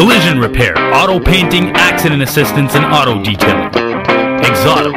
collision repair, auto painting, accident assistance, and auto detailing. Exoto.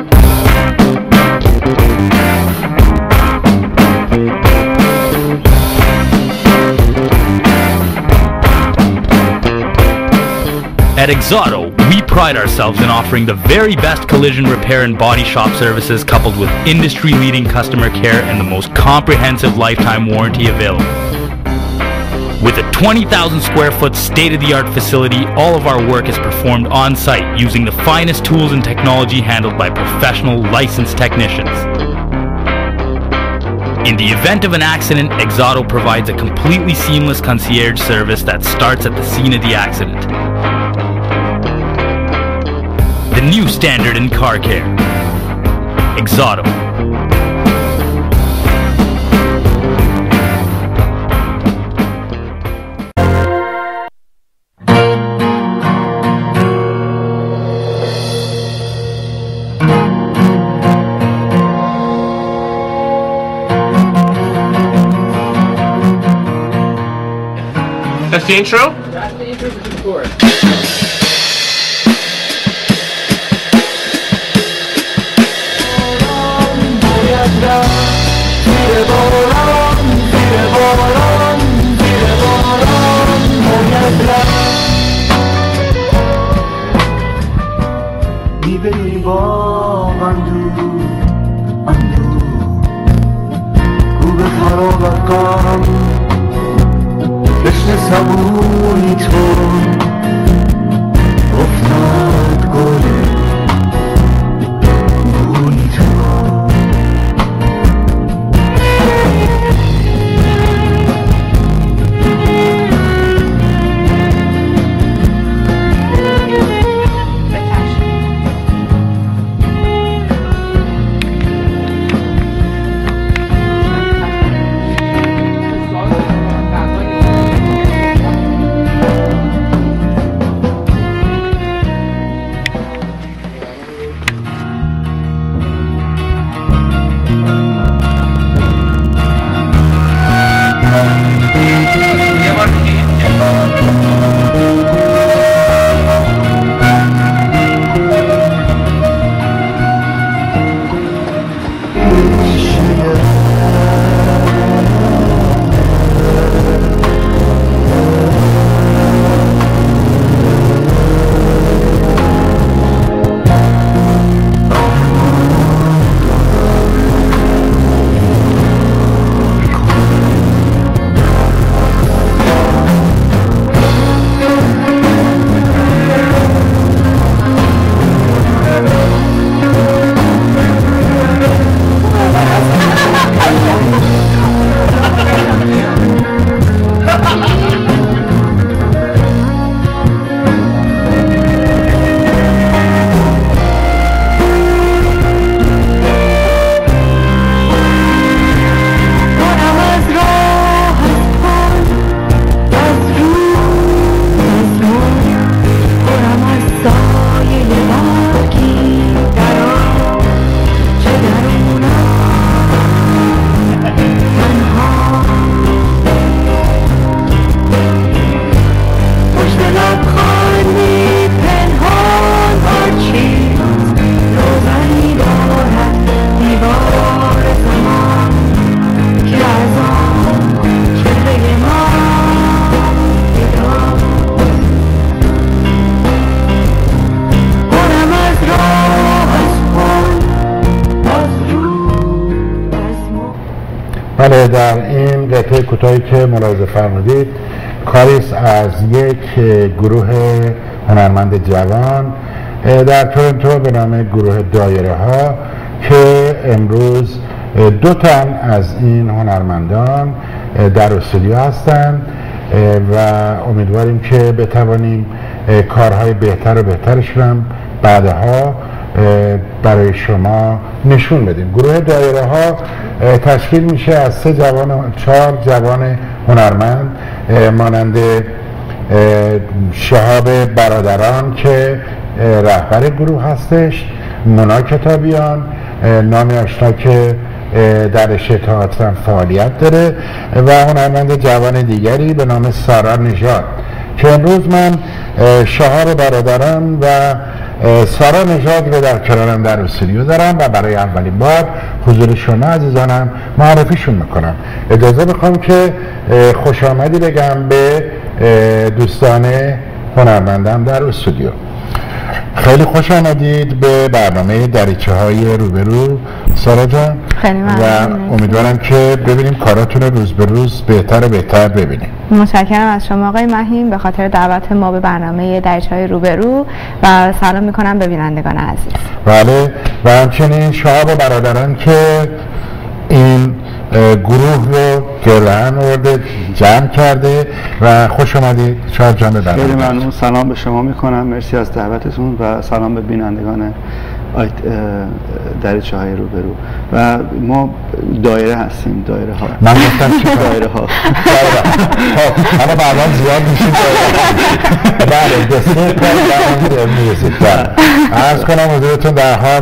At Exoto, we pride ourselves in offering the very best collision repair and body shop services coupled with industry-leading customer care and the most comprehensive lifetime warranty available. With a 20,000 square foot state-of-the-art facility, all of our work is performed on-site using the finest tools and technology handled by professional licensed technicians. In the event of an accident, Exoto provides a completely seamless concierge service that starts at the scene of the accident. The new standard in car care. Exoto. That's the intro? That's the intro to the chorus. میبری باغ اندو رو به خرابت قارم بشن صبونی تو افتاد گله بونی تو بله، در این قطعه کوتاهی که ملاحظه فرمودید کاری است از یک گروه هنرمند جوان در تورنتو به نام گروه دایره ها که امروز 2 تن از این هنرمندان در استودیو هستند و امیدواریم که بتوانیم کارهای بهتر و بهترش هم بعدها برای شما نشون بدیم. گروه دایره ها تشکیل میشه از 4 جوان هنرمند مانند شهاب برادران که رهبر گروه هستش، مونا کتابیان، نامی آشنا که در رشته تئاتر فعالیت داره و هنرمند جوان دیگری به نام سارا نژاد که امروز من شهاب برادران و سارا نژاد رو در کنارم در استودیو دارم و برای اولین بار حضور شما عزیزانم معرفیشون میکنم. اجازه میخوام که خوش آمدی بگم به دوستان هنرمندم در استودیو. خیلی خوش آمدید به برنامه دریچه های روبرو سارا جان، خیلی ممنون و امیدوارم که ببینیم کاراتون رو روز به روز بهتر و بهتر ببینیم. متشکرم از شما آقای مهین به خاطر دعوت ما به برنامه دریچه های روبرو و سلام میکنم به بینندگان عزیز. بله، و همچنین شهاب و برادران که این گروه رو گردن آورده جمع کرده و خوش آمدید شهاب جان. خیلی ممنون، سلام به شما میکنم، مرسی از دعوتتون و سلام به بینندگان دریچه های روبرو. و ما دایره هستیم، دایره ها. من گفتم چی دایره ها. حالا بعدا زیاد میشید دایره. بله، دسته کار میرسید. عرض کنم حضورتون در حال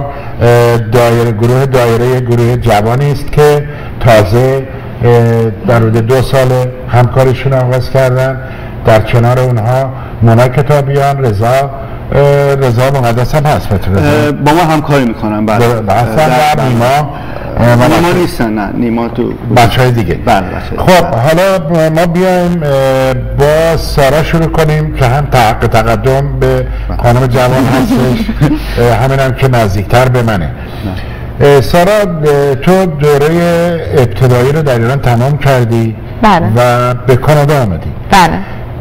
گروه جوانی است که تازه در حدود 2 سال همکاریشون آغاز کردن. در کنار اونها مونا کتابیان، رضا مقدس هم هست. با ما همکاری میکنن. بله، نیما نیستن. نه، نیما تو بچه های دیگه. بله. خب حالا ما بیایم با سارا شروع کنیم که هم تقدم به خانم جوان هستش، همین هم که نزدیکتر به منه. سارا، تو دوره ابتدایی رو در ایران تمام کردی. بله. و به کانادا آمدی. بله.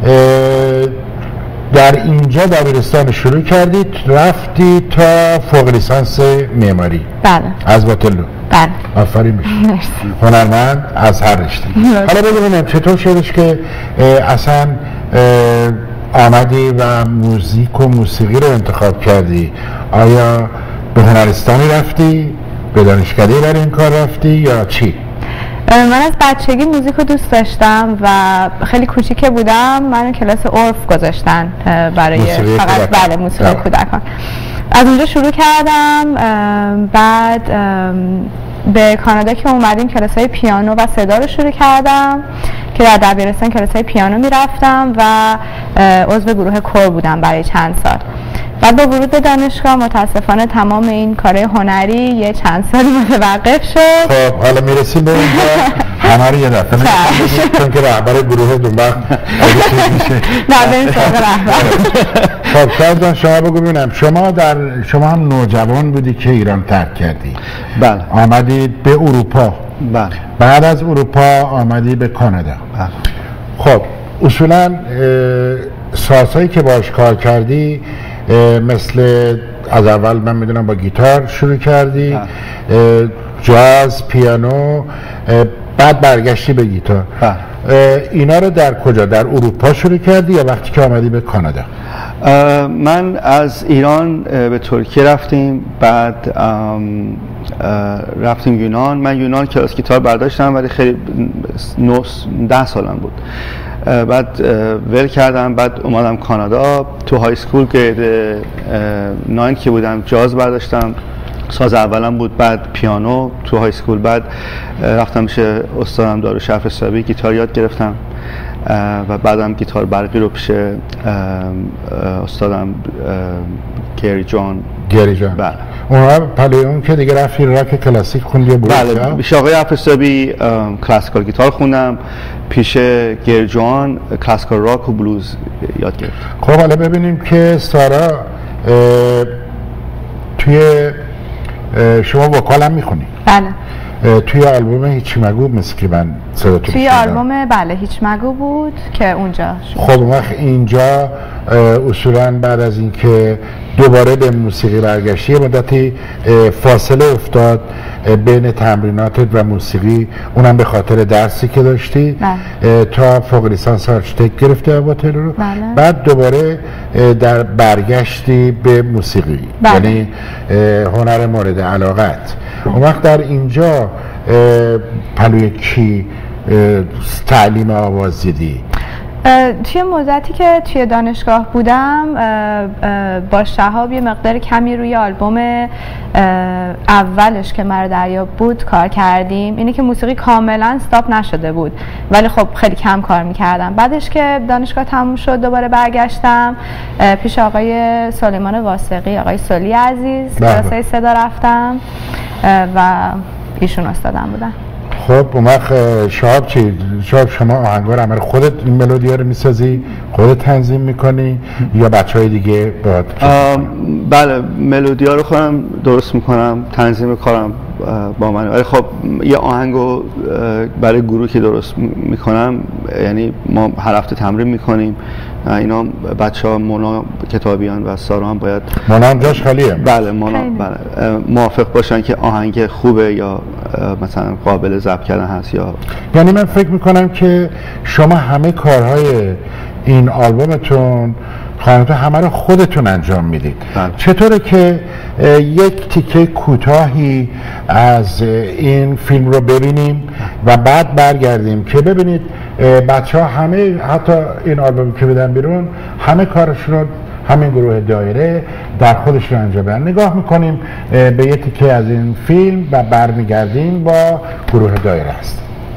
در اینجا دبیرستان شروع کردید، رفتی تا فوق لیسانس معماری. بله. از واترلو. بله. آفرین بشه. هنرمند از هر رشته. حالا ببینیم چطور شدش که اصلا آمدی و موزیک و موسیقی رو انتخاب کردی؟ آیا به هنرستانی رفتی؟ به دانشکده برای این کار رفتی یا چی؟ من از بچگی موزیک رو دوست داشتم و خیلی کوچیکه بودم من کلاس عرف گذاشتن برای فقط بله موسیقی کودکان. از اونجا شروع کردم. بعد به کانادا که اومدیم کلاس‌های پیانو و صدا رو شروع کردم که در دبیرستان کلاس‌های پیانو میرفتم و عضو گروه کور بودم برای چند سال. بعد با ورود به دانشگاه متاسفانه تمام این کارهای هنری یه چند سالی متوقف شد. خب حالا میرسیم به اینجا همه رو یه دفعه چون که رهبر گروه دنبال میشه. نه به این سراغ رهبر. خب شاید جان شما بگو ببینم، شما هم نوجوان بودی که ایران ترک کردی. بله. آمدید به اروپا. بله. بعد از اروپا آمدی به کانادا. بله. خب اصولا سازهایی که باش کار کردی مثل از اول من میدونم با گیتار شروع کردی، جاز، پیانو، بعد برگشتی به گیتار. اینا رو در کجا؟ در اروپا شروع کردی یا وقتی که آمدی به کانادا؟ من از ایران به ترکیه رفتیم، بعد رفتیم یونان. من یونان کلاس گیتار برداشتم ولی خیلی 10 سالم بود. بعد ول کردم، بعد اومدم کانادا. تو های سکول گرید 9 که بودم جاز برداشتم، ساز اولم بود، بعد پیانو تو های سکول. بعد رفتم پیش استادم داروشرف سابی گیتار یاد گرفتم و بعدم گیتار برقی رو پیش استادم گری جان. بله. اونها پلی اون که دیگه رفتی راک کلاسیک خوندی بود؟ بله، پیش آقای حفصابی کلاسیکال گیتار خوندم، پیش گری جان کلاسیکال راک و بلوز یاد گرفتم. خب حالا ببینیم که سارا توی شما وکال هم میخونی؟ بله. توی آلبوم هیچ مگو مثل که من صداتو توی آلبوم بله هیچ مگو بود که اونجا شد. خب وقت اینجا اصولا بعد از اینکه دوباره به موسیقی برگشتی مدتی فاصله افتاد بین تمریناتت و موسیقی، اونم به خاطر درسی که داشتی. تا فوق لیسانس آرشیتکت گرفتی واترلو. بعد دوباره در برگشتی به موسیقی. یعنی هنر مورد علاقت. اون وقت در اینجا پلوی کی تعلیم آواز دیدی؟ توی مدتی که توی دانشگاه بودم با شهاب یه مقدار کمی روی آلبوم اولش که مرا دریا بود کار کردیم. اینه که موسیقی کاملا استاپ نشده بود ولی خب خیلی کم کار میکردم. بعدش که دانشگاه تموم شد دوباره برگشتم پیش آقای سلیمان واسقی، آقای سلی عزیز، کلاسای صدا رفتم و ایشون استادم بودن. خب اون وقت شهاب چی؟ شهاب شما آهنگار عمل خودت این ملودیا رو میسازی؟ خودت تنظیم میکنی یا بچهای دیگه باید؟ بله ملودیا رو خودم درست میکنم، تنظیم کارم با من. ولی خب یه آهنگو برای گروه که درست میکنم، یعنی ما هر هفته تمرین میکنیم. اینا بچه‌ها مونا کتابیان و سارا هم باید مونا هم جاش خالیه. بله مونا بله موافق باشن که آهنگ خوبه یا مثلا قابل ضبط کردن هست یا یعنی من فکر میکنم که شما همه کارهای این آلبومتون خانمتون همه رو خودتون انجام میدید. چطوره که یک تیکه کوتاهی از این فیلم رو ببینیم و بعد برگردیم که ببینید بچه ها همه حتی این آلبوم که بدن بیرون همه کارشون رو همین گروه دایره در خودشون انجام بدن. نگاه میکنیم به یه تیکه از این فیلم و برمیگردیم با گروه دایره هست.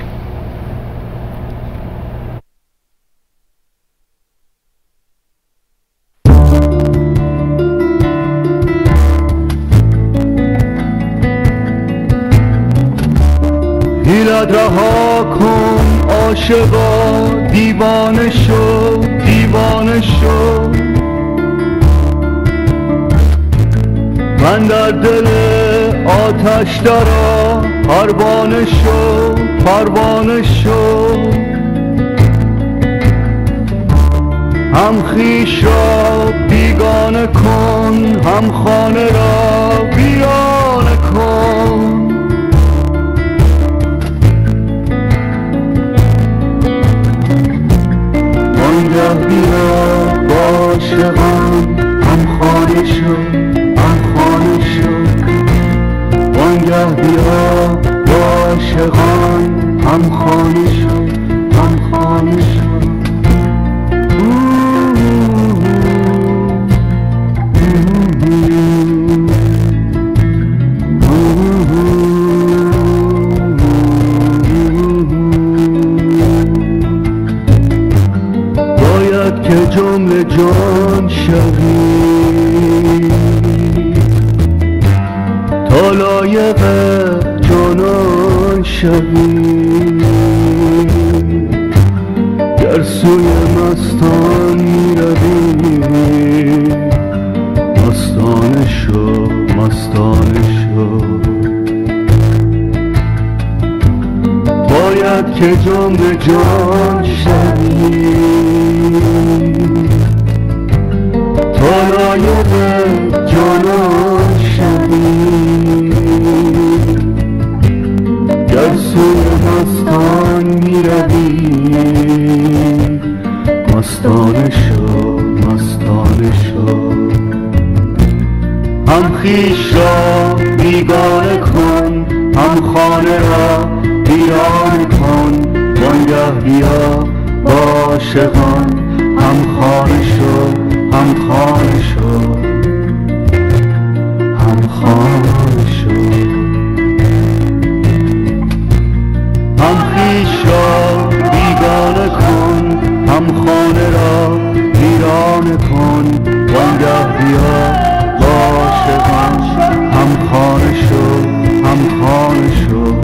حیلت رها کن عاشقا، دیوانه شو دیوانه شو. من در دل آتش درا، پروانه شو پروانه شو. هم خویش را بیگانه کن، هم خانه را ویرانه کن. وانگه بیا با عاشقان، هم خانه شو هم خانه شو. وانگه بیا با عاشقان، هم خانه شو هم خانه شو. باید که جمله جان شوی، تا لایق جانان شوی. گر سوی مستان میروی، مستانه شو مستانه شو. باید که جمله جان شوی، تا لایق جانان شوی. گر سوی مستان میروی، مستانه شو مستانه شو. هم خویش را بیگانه کن، هم خانه را ویرانه کن. وانگه بیا با عاشقان، هم خانه شو هم خانه شو هم خانه شو. هم خویش را بیگانه کن، هم خانه را ویرانه کن. وانگه بیا با عاشقان، هم خانه شو هم خانه شو.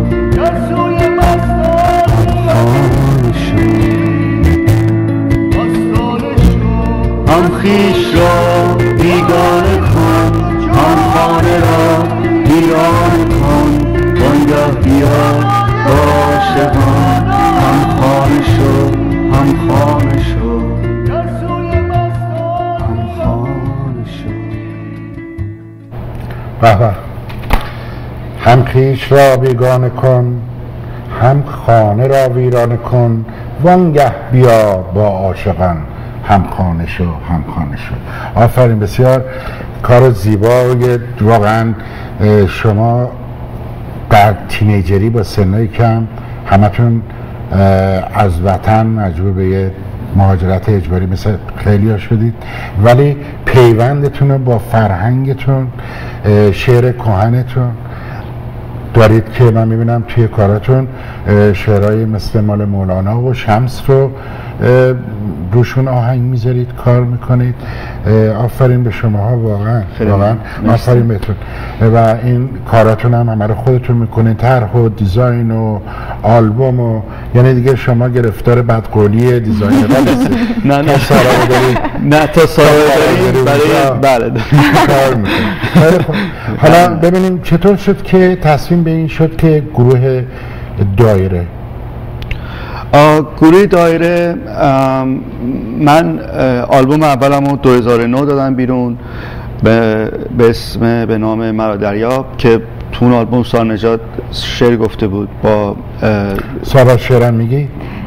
هم خویش را بیگانه کن، هم خانه را ویرانه کن. وانگه بیا با عاشقان، هم خانه شو هم خانه شو هم خانه شو. به به. هم خویش را بیگانه کن، هم خانه را ویرانه کن. وانگه بیا با عاشقان، هم خانه شو هم خانه شو. آفرین، بسیار کار زیبا. واقعا شما در تینیجری با سنهای کم همتون از وطن مجبور به یه مهاجرت اجباری مثل خیلی ها شدید، ولی پیوندتون رو با فرهنگتون، شعر کهنتون دارید که من میبینم توی کاراتون شعرهای مثل مال مولانا و شمس رو روشون آهنگ میذارید، کار میکنید. آفرین به شماها، واقعا آفرین بهتون. و این کاراتون هم همه رو خودتون میکنید، طرح و دیزاین و آلبوم و یعنی دیگه شما گرفتار بدقولی دیزاینر هستید. نه تا سارا دارید، نه تا سارا دارید برای بله کار میکنید. حالا ببینیم چطور شد که تصمیم به این شد که گروه دایره گروه دایره من آلبوم اولمو 2009 دادم بیرون به اسم به نام مرا دریاب که تو اون آلبوم سارا نژاد شعر گفته بود. با سارا شعرم میگی؟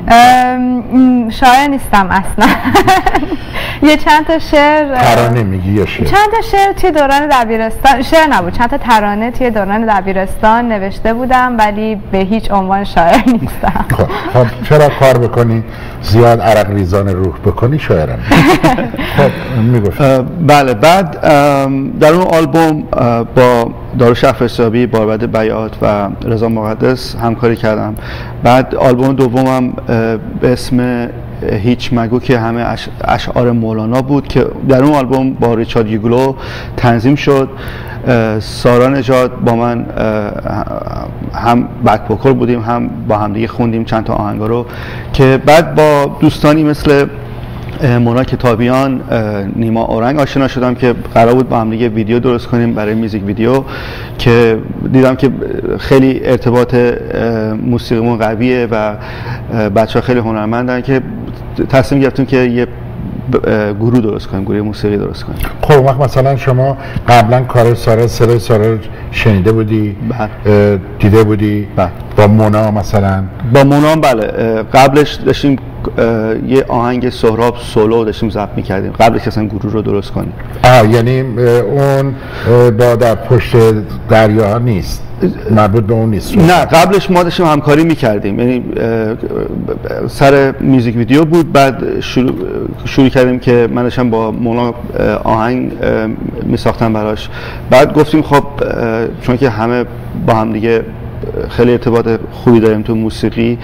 شاعر نیستم اصلا. یه چند تا شعر ترانه میگی یا شعر؟ چند تا شعر توی دوران دبیرستان، شعر نبود، چند تا ترانه توی دوران دبیرستان نوشته بودم، ولی به هیچ عنوان شاعر نیستم. خب چرا کار بکنی زیاد عرق ریزان روح بکنی شاعرم؟ خب میگفت بله. بعد در اون آلبوم با داروش افراسیابی، باربد بیات و رضا مقدس همکاری کردم. بعد آلبوم دومم به اسم هیچ مگو که همه اشعار مولانا بود که در اون آلبوم با ریچارد یوگلو تنظیم شد. سارا نژاد با من هم بک وکال بودیم، هم با همدیگه خوندیم چند تا آهنگا رو که بعد با دوستانی مثل مونا کتابیان، نیما اورنگ آشنا شدم که قرار بود با هم دیگه ویدیو درست کنیم برای میوزیک ویدیو که دیدم که خیلی ارتباط موسیقیمون قویه و بچه‌ها خیلی هنرمندن که تصمیم گرفتیم که یه گروه درست کنیم، گروه موسیقی درست کنیم. خب وقت مثلا شما قبلا کار سارا، صدای سارا رو شنیده بودی؟ دیده بودی؟ با مونا مثلا؟ با مونا بله. قبلش داشتیم یه آهنگ سهراب سولو داشتیم ضبط می‌کردیم قبلش که اصلا گروه رو درست کنیم. یعنی اون با در پشت دریا نیست، مربوط به اون نیست؟ نه، قبلش ما داشتیم همکاری می‌کردیم، یعنی سر میوزیک ویدیو بود. بعد شروع کردیم که من داشتم با مونا آهنگ می‌ساختم براش. بعد گفتیم خب چون که همه با هم دیگه خیلی ارتباط خوبی داریم تو موسیقی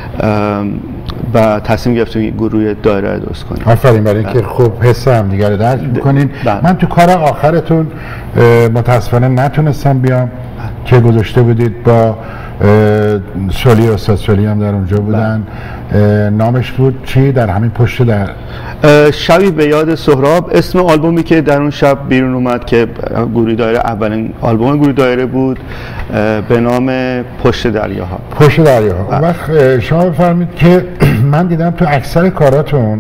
و تصمیم گرفتیم گروه دایره رو درست کنیم. آفرین برای اینکه خوب حس هم دیگه رو درک می‌کنین. من تو کار آخرتون متاسفانه نتونستم بیام که گذاشته بودید با سولی، استاد سولی هم در اونجا بودن. نامش بود چی؟ در همین پشت در شبی به یاد سهراب، اسم آلبومی که در اون شب بیرون اومد که گروه دایره اولین آلبوم گروه دایره بود به نام پشت دریاها. پشت دریاها. اون وقت شما بفرمید که من دیدم تو اکثر کاراتون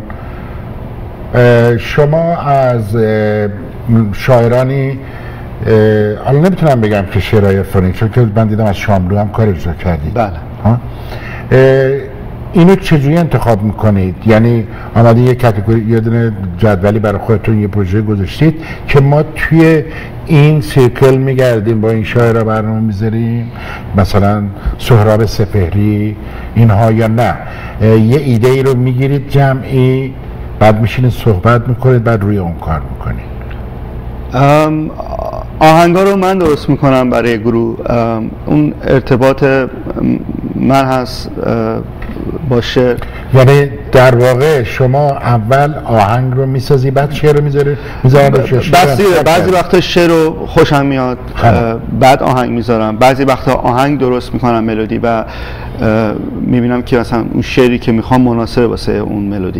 شما از شاعرانی، حالا نمیتونم بگم که شعرهای عرفانی، چون که من دیدم از شاملو هم کار اجرا کردید. بله. اینو چجوری انتخاب میکنید؟ یعنی آمده یه کاتگوری، یه دونه جدولی برای خودتون یه پروژه گذاشتید که ما توی این سیرکل میگردیم با این شاعرها برنامه میذاریم، مثلا سهراب سپهری اینها، یا نه یه ایده ای رو میگیرید جمعی، بعد میشینید صحبت میکنید، بعد روی اون کار میکنید؟ آهنگا رو من درست میکنم برای گروه. اون ارتباط من هست با شعر. یعنی در واقع شما اول آهنگ رو میسازی بعد شعر رو میذاری؟ بعضی وقتا شعر رو خوشم میاد بعد آهنگ میذارم، بعضی وقتا آهنگ درست میکنم ملودی و میبینم که مثلا اون شعری که میخوام مناسب واسه اون ملودی.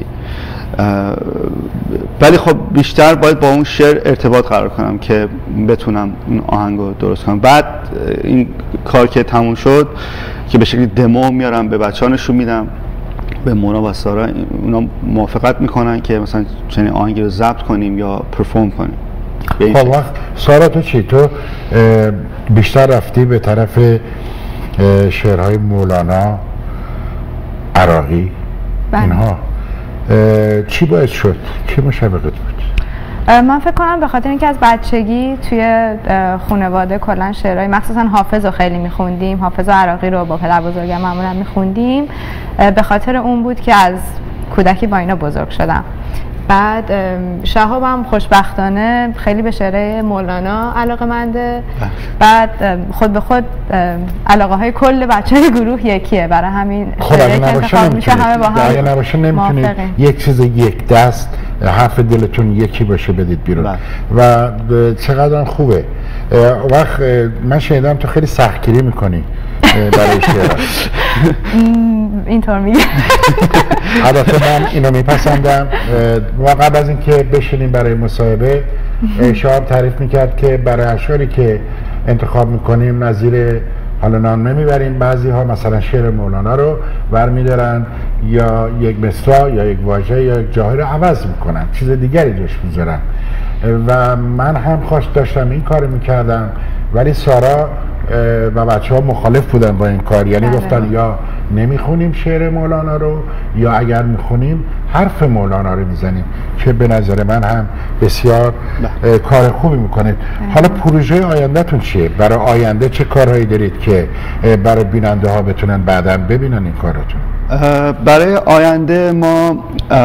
ولی خب بیشتر باید با اون شعر ارتباط قرار کنم که بتونم اون آهنگ رو درست کنم. بعد این کار که تموم شد که به شکلی دمو میارم به بچه‌ها نشون میدم، به مونا و سارا، اونا موافقت میکنن که مثلا چنین آهنگی رو ضبط کنیم یا پرفورم کنیم. خب وقت سارا تو چی؟ تو بیشتر رفتی به طرف شعرهای مولانا، عراقی، اینها، چی باعث شد؟ چی مشابهت بود؟ من فکر کنم به خاطر اینکه از بچگی توی خانواده کلا شعرهای مخصوصا حافظ رو خیلی میخوندیم، حافظ و عراقی رو با پدر بزرگم معمولا میخوندیم. به خاطر اون بود که از کودکی با اینا بزرگ شدم. بعد شهابم خوشبختانه خیلی به شعر مولانا علاقه‌منده. بعد خود به خود علاقه های کل بچه‌های گروه یکیه، برای همین شعری که انتخاب میشه همه با هم نباشه نمیتونید یک چیز یک دست حرف دلتون یکی باشه بدید بیرون و چقدر خوبه. وقت من شنیدم تو خیلی سختگیری میکنی برای شعر. اینطور میگه. البته من اینو میپسندم. و قبل از اینکه بشینیم برای مصاحبه شهاب تعریف میکرد که برای اشعاری که انتخاب میکنیم نظیر حالا نام نمیبریم، بعضی ها مثلا شعر مولانا رو برمیدارن یا یک مصرع یا یک واژه یا یک جاهی رو عوض میکنن، چیز دیگری جاش میذارن و من هم خواست داشتم این کار میکردم، ولی سارا و بچه ها مخالف بودن با این کار، یعنی گفتن یا نمیخونیم شعر مولانا رو یا اگر میخونیم حرف مولانا رو میزنیم، که به نظر من هم بسیار کار خوبی میکنید. حالا پروژه آیندهتون چیه؟ برای آینده چه کارهایی دارید که برای بیننده ها بتونن بعداً ببینن این کاراتون؟ برای آینده ما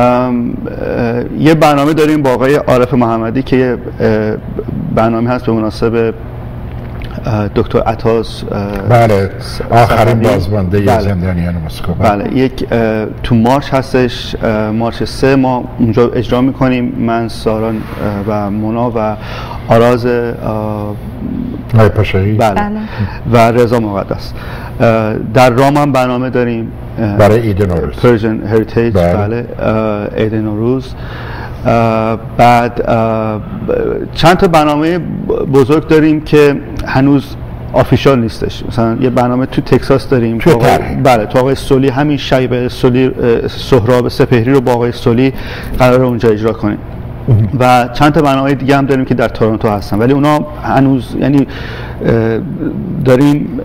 یه برنامه داریم با آقای عارف محمدی که یه برنامه هست به مناسبت دکتر عطاس، بله، آخرین بازمانده زندانیان مسکو. بله، یک تو مارچ هستش، مارچ 3 ما اونجا اجرا میکنیم، من، سارا و مونا و آراز پاشایی، بله، و رضا مقدس. در رام هم برنامه داریم برای عید نوروز، پرژن هریتیج، بله، عید نوروز. بعد چند تا برنامه بزرگ داریم که هنوز آفیشال نیستش. مثلا یه برنامه تو تکساس داریم بله، تو آقای سولی، همین شیب سولی سهراب سپهری رو با آقای سولی قراره اونجا اجرا کنیم و چند تا برنامه دیگه هم داریم که در تورنتو هستن، ولی اونا هنوز یعنی داریم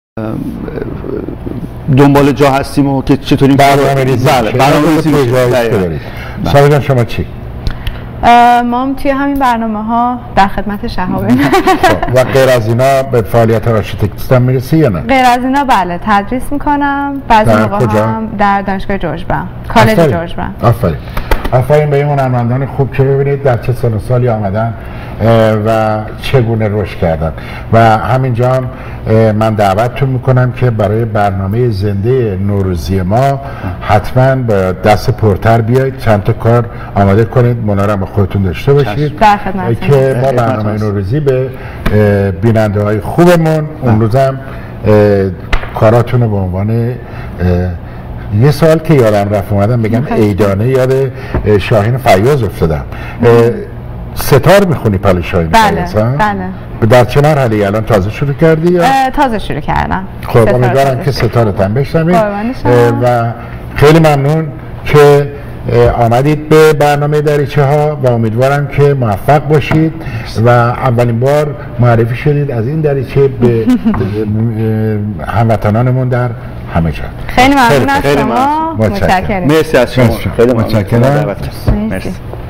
دنبال جا هستیم و که چطوری برنامه‌ریزی دارید. سارا جان شما چی؟ ما هم توی همین برنامه ها در خدمت شهابیم. و غیر از اینا به فعالیت آرشیتکت هم میرسی یا نه؟ غیر از اینا بله، تدریس میکنم، بعضی موقع هم در دانشگاه جورجبراون، کالج جورجبراون. آفرین به این هنرمندان خوب که ببینید در چه سن و سالی آمدن و چگونه رشد کردن. و همینجا هم من دعوتتون میکنم که برای برنامه زنده نوروزی ما حتما با دست پرتر بیایید، چند تا کار آماده کنید، منارم با خودتون داشته باشید که ما برنامه نوروزی به بیننده های خوبمون اون روزم کاراتون رو به عنوان یه سوال که یادم رفت اومدم بگم عیدانه یاد شاهین فیاض افتادم. ستار میخونی پل شاهین فیاض؟ بله. در چه مرحله الان تازه شروع کردی یا؟ تازه شروع کردم. خب امیدوارم که ستارت هم بشنوید و خیلی ممنون که آمدید به برنامه دریچه ها و امیدوارم که موفق باشید و اولین بار معرفی شدید از این دریچه به هموطنانمون در همه جا. خیلی ممنون از شما. متشکرم. مرسی از شما. خیلی متشکرم. مرسی.